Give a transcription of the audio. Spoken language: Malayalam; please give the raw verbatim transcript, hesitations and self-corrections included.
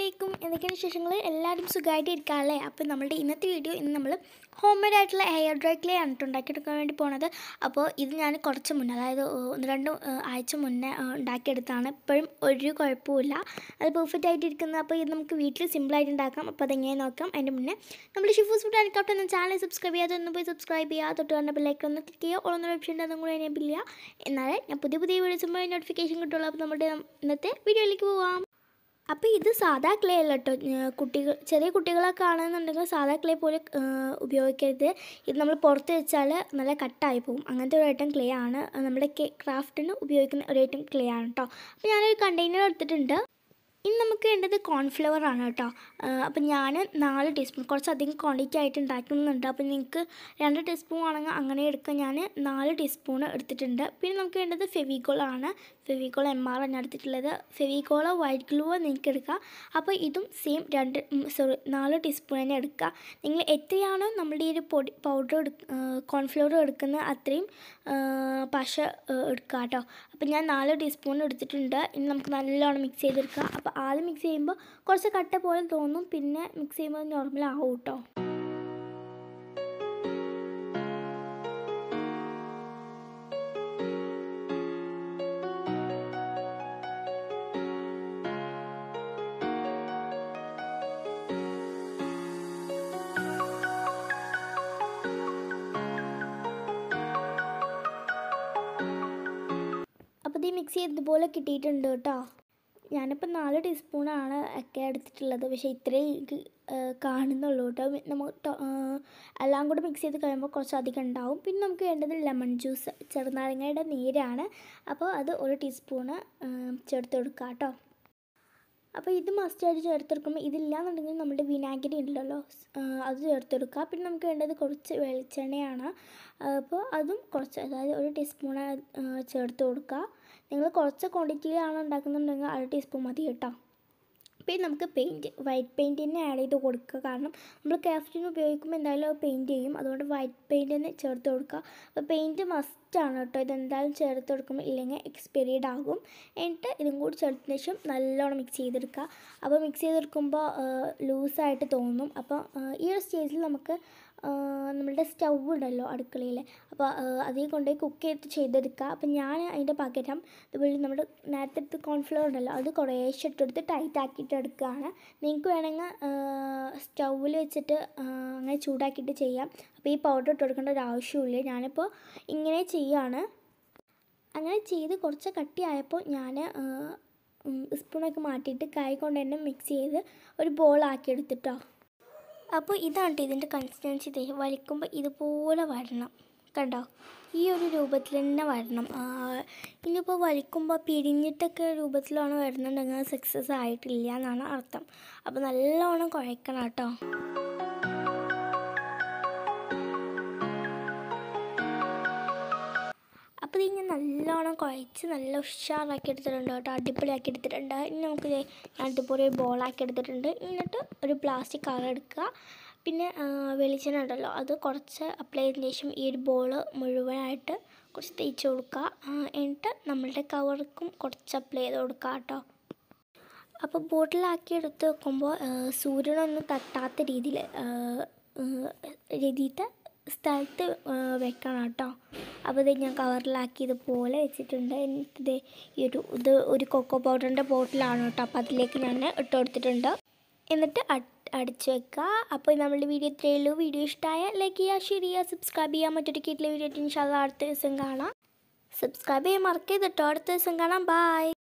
അസ്സലാമലൈക്കും എന്തൊക്കെയാണ് വിശേഷങ്ങൾ എല്ലാവരും സുഖമായിട്ട് ഇരിക്കാമല്ലേ അപ്പോൾ നമ്മുടെ ഇന്നത്തെ വീഡിയോ ഇന്ന് നമ്മൾ ഹോം മെയ്ഡ് ആയിട്ടുള്ള ഹെയർ ഡ്രൈ ക്ലേ ആണ് ഉണ്ടാക്കിയെടുക്കാൻ വേണ്ടി പോണത് അപ്പോൾ ഇത് ഞാൻ കുറച്ച് മുന്നേ അതായത് ഒന്ന് രണ്ട് ആഴ്ച മുന്നേ ഉണ്ടാക്കിയെടുത്താണ് ഇപ്പോഴും ഒരു കുഴപ്പമില്ല അത് പെർഫെക്റ്റ് ആയിട്ട് ഇരിക്കുന്നത് അപ്പോൾ ഇത് നമുക്ക് വീട്ടിൽ സിമ്പിളായിട്ട് ഉണ്ടാക്കാം അപ്പോൾ അതെങ്ങനെ നോക്കാം അതിൻ്റെ മുന്നേ നമ്മൾ ഷിഫൂസ് ഫുഡ് ആൻഡ് ക്രാഫ്റ്റ് എന്ന ചാനൽ സബ്സ്ക്രൈബ് ചെയ്യാതെ ഒന്ന് പോയി സബ്സ്ക്രൈബ് ചെയ്യുക തൊട്ട് കണ്ട ബെല്ലൈക്കൺ ഒന്ന് ക്ലിക്ക് ചെയ്യുക ഓളൊന്നൊരു ഓപ്ഷൻ ഉണ്ട് അതും കൂടെ എനേബിൾ ചെയ്യുക എന്നാലേ ഞാൻ പുതിയ പുതിയ വീഡിയോസുമ്പോൾ നോട്ടിഫിക്കേഷൻ കിട്ടുള്ളൂ അപ്പോൾ നമ്മുടെ ഇന്നത്തെ വീഡിയോയിലേക്ക് പോവാം അപ്പോൾ ഇത് സാധാ ക്ലേ അല്ല കേട്ടോ കുട്ടികൾ ചെറിയ കുട്ടികളൊക്കെ ആണെന്നുണ്ടെങ്കിൽ സാധാ ക്ലേ പോലെ ഉപയോഗിക്കരുത് ഇത് നമ്മൾ പുറത്ത് വെച്ചാൽ നല്ല കട്ടായി പോകും അങ്ങനത്തെ ഒരു ഐറ്റം ക്ലേ ആണ് നമ്മുടെ ക്രാഫ്റ്റിന് ഉപയോഗിക്കുന്ന ഒരു ഐറ്റം ക്ലേ ആണ് കേട്ടോ അപ്പോൾ ഞാനൊരു കണ്ടെയ്നർ എടുത്തിട്ടുണ്ട് ഇനി നമുക്ക് വേണ്ടത് കോൺഫ്ലവർ ആണ് കേട്ടോ അപ്പം ഞാൻ നാല് ടീസ്പൂൺ കുറച്ചധികം ക്വാണ്ടിറ്റി ആയിട്ട് ഉണ്ടാക്കുന്നുണ്ട് അപ്പോൾ നിങ്ങൾക്ക് രണ്ട് ടീസ്പൂൺ ആണെങ്കിൽ അങ്ങനെ എടുക്കാം ഞാൻ നാല് ടീസ്പൂൺ എടുത്തിട്ടുണ്ട് പിന്നെ നമുക്ക് വേണ്ടത് ഫെവിക്കോളാണ് ഫെവിക്കോൾ എം ആർ ആണ് എടുത്തിട്ടുള്ളത് ഫെവിക്കോളോ വൈറ്റ് ഗ്ലൂ നിങ്ങൾക്ക് എടുക്കുക അപ്പോൾ ഇതും സെയിം രണ്ട് സോറി നാല് ടീസ്പൂൺ തന്നെ എടുക്കുക നിങ്ങൾ എത്രയാണോ നമ്മുടെ ഈ ഒരു പൊടി പൗഡർ എടു കോൺഫ്ലവർ എടുക്കുന്നത് അത്രയും പശ എടുക്കുക കേട്ടോ അപ്പോൾ ഞാൻ നാല് ടീസ്പൂൺ എടുത്തിട്ടുണ്ട് ഇനി നമുക്ക് നല്ലോണം മിക്സ് ചെയ്തെടുക്കുക അപ്പോൾ ആദ്യം മിക്സ് ചെയ്യുമ്പോൾ കുറച്ച് കട്ട പോലെ തോന്നും പിന്നെ മിക്സ് ചെയ്യുമ്പോൾ നോർമൽ ആവും കേട്ടോ അപ്പോൾ ഇത് മിക്സ് ചെയ്തതുപോലെ കിട്ടിയിട്ടുണ്ട് കേട്ടോ ഞാനിപ്പോൾ നാല് ടീസ്പൂണാണ് ഒക്കെ എടുത്തിട്ടുള്ളത് പക്ഷേ ഇത്രയും എനിക്ക് കാണുന്നുള്ളൂ കേട്ടോ നമുക്ക് എല്ലാം കൂടെ മിക്സ് ചെയ്ത് കഴിയുമ്പോൾ കുറച്ച് അധികം ഉണ്ടാവും പിന്നെ നമുക്ക് വേണ്ടത് ലെമൺ ജ്യൂസ് ചെറുനാരങ്ങയുടെ നീരാണ് അപ്പോൾ അത് ഒരു ടീസ്പൂണ് ചേർത്ത് കൊടുക്കുക കേട്ടോ അപ്പോൾ ഇത് മസ്റ്റായിട്ട് ചേർത്തെടുക്കുമ്പോൾ ഇതില്ലാന്നുണ്ടെങ്കിൽ നമ്മുടെ വിനാഗിരി ഉണ്ടല്ലോ അത് ചേർത്തെടുക്കുക പിന്നെ നമുക്ക് വേണ്ടത് കുറച്ച് വെളിച്ചെണ്ണയാണ് അപ്പോൾ അതും കുറച്ച് അതായത് ഒരു ടീസ്പൂൺ ചേർത്ത് കൊടുക്കുക നിങ്ങൾ കുറച്ച് ക്വാണ്ടിറ്റിയിലാണ് ഉണ്ടാക്കുന്നുണ്ടെങ്കിൽ അര ടീസ്പൂൺ മതി കേട്ടോ പിന്നെ നമുക്ക് പെയിൻറ്റ് വൈറ്റ് പെയിൻറ്റ് തന്നെ ആഡ് ചെയ്ത് കൊടുക്കുക കാരണം നമ്മൾ ക്രാഫ്റ്റിന് ഉപയോഗിക്കുമ്പോൾ എന്തായാലും അത് പെയിൻറ്റ് ചെയ്യും അതുകൊണ്ട് വൈറ്റ് പെയിൻറ്റ് തന്നെ ചേർത്ത് കൊടുക്കുക അപ്പോൾ പെയിൻറ്റ് മസ്റ്റാണ് കേട്ടോ ഇതെന്തായാലും ചേർത്ത് കൊടുക്കുമ്പോൾ ഇല്ലെങ്കിൽ എക്സ്പയർഡ് ആകും എന്നിട്ട് ഇതും കൂടി ചേർത്തതിന് ശേഷം നല്ലോണം മിക്സ് ചെയ്തെടുക്കുക അപ്പോൾ മിക്സ് ചെയ്തെടുക്കുമ്പോൾ ലൂസായിട്ട് തോന്നും അപ്പോൾ ഈ ഒരു സ്റ്റേജിൽ നമുക്ക് നമ്മളുടെ സ്റ്റൗ ഉണ്ടല്ലോ അടുക്കളയിൽ അപ്പോൾ അതിൽ കൊണ്ടുപോയി കുക്ക് ചെയ്ത് ചെയ്തെടുക്കുക അപ്പോൾ ഞാൻ അതിൻ്റെ പകരം ഇതുപോലെ നമ്മുടെ നേരത്തെ എടുത്ത് കോൺഫ്ലവർ ഉണ്ടല്ലോ അത് കുറേശ്ശെ ഇട്ടെടുത്ത് ടൈറ്റ് ആക്കിയിട്ട് എടുക്കുകയാണ് നിങ്ങൾക്ക് വേണമെങ്കിൽ സ്റ്റൗവിൽ വെച്ചിട്ട് അങ്ങനെ ചൂടാക്കിയിട്ട് ചെയ്യാം അപ്പോൾ ഈ പൗഡർ ഇട്ട് കൊടുക്കേണ്ട ഒരു ആവശ്യമില്ല ഞാനിപ്പോൾ ഇങ്ങനെ ചെയ്യുകയാണ് അങ്ങനെ ചെയ്ത് കുറച്ച് കട്ടിയായപ്പോൾ ഞാൻ സ്പൂണൊക്കെ മാറ്റിയിട്ട് കൈ കൊണ്ട് തന്നെ മിക്സ് ചെയ്ത് ഒരു ബോളാക്കി എടുത്തിട്ടോ അപ്പോൾ ഇതാണ് ഇതിൻ്റെ കൺസിസ്റ്റൻസി ഇതേ വലിക്കുമ്പോൾ ഇതുപോലെ വരണം കണ്ടോ ഈ ഒരു രൂപത്തിൽ തന്നെ വരണം ഇനിയിപ്പോൾ വലിക്കുമ്പോൾ പിരിഞ്ഞിട്ടൊക്കെ രൂപത്തിലാണ് വരുന്നുണ്ടെങ്കിൽ സക്സസ് ആയിട്ടില്ല എന്നാണ് അർത്ഥം അപ്പോൾ നല്ലോണം കുഴക്കണം കേട്ടോ അപ്പോൾ ഇത് ഞാൻ നല്ലോണം കുഴച്ച് നല്ല ഉഷാറാക്കി എടുത്തിട്ടുണ്ട് കേട്ടോ അടിപൊളിയാക്കി എടുത്തിട്ടുണ്ട് ഇനി നമുക്ക് ഞാൻ ഇതുപോലെ ഒരു ബോളാക്കി എടുത്തിട്ടുണ്ട് എന്നിട്ട് ഒരു പ്ലാസ്റ്റിക് കവർ എടുക്കുക പിന്നെ വെളിച്ചെണ്ണ ഉണ്ടല്ലോ അത് കുറച്ച് അപ്ലൈ ചെയ്തതിന് ശേഷം ഈ ഒരു ബോൾ മുഴുവനായിട്ട് കുറച്ച് തേച്ച് കൊടുക്കുക എന്നിട്ട് നമ്മളുടെ കവർക്കും കുറച്ച് അപ്ലൈ ചെയ്ത് കൊടുക്കുക കേട്ടോ അപ്പോൾ ബോട്ടിലാക്കി എടുത്ത് വെക്കുമ്പോൾ സൂര്യനൊന്നും തട്ടാത്ത രീതിയിൽ രീതിയിലത്തെ സ്ഥലത്ത് വെക്കണം കേട്ടോ അപ്പോൾ ഇത് ഞാൻ കവറിലാക്കി ഇതുപോലെ വെച്ചിട്ടുണ്ട് എന്നിട്ട് ഈ ഒരു ഇത് ഒരു കൊക്കോ പൗഡറിൻ്റെ ബോട്ടിലാണ് കേട്ടോ അപ്പോൾ അതിലേക്ക് ഞാൻ ഇട്ട് കൊടുത്തിട്ടുണ്ട് എന്നിട്ട് അടിച്ച് വെക്കുക അപ്പോൾ നമ്മളുടെ വീഡിയോ ഇത്രയേ ഉള്ളൂ വീഡിയോ ഇഷ്ടമായ ലൈക്ക് ചെയ്യുക ഷെയർ ചെയ്യുക സബ്സ്ക്രൈബ് ചെയ്യുക മറ്റൊരു കിട്ടിയ വീഡിയോ ഇൻഷാല്ലാ അടുത്ത ദിവസം കാണാം സബ്സ്ക്രൈബ് ചെയ്യാൻ മറക്കരുത് കേട്ടോ അടുത്ത ദിവസം കാണാം ബൈ